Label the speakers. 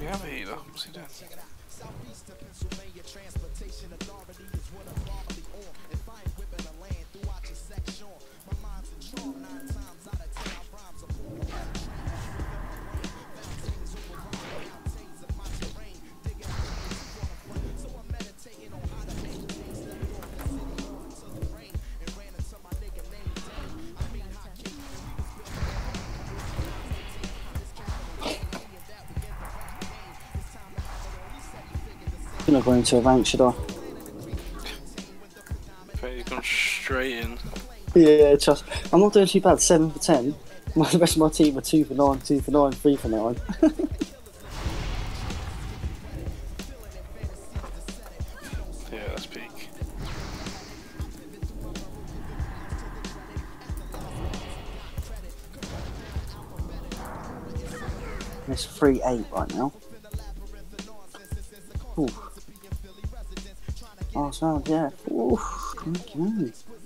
Speaker 1: have a healer. What's he doing?
Speaker 2: I'm not going into a rank, should I?
Speaker 1: Okay, he's gone straight in.
Speaker 2: Yeah, trust. I'm not doing too bad. 7 for 10. The rest of my team are 2 for 9, 2 for 9, 3 for 9.
Speaker 1: Yeah, that's peak.
Speaker 2: It's 3-8 right now. Ooh. Last round, yeah. Ooh. Okay.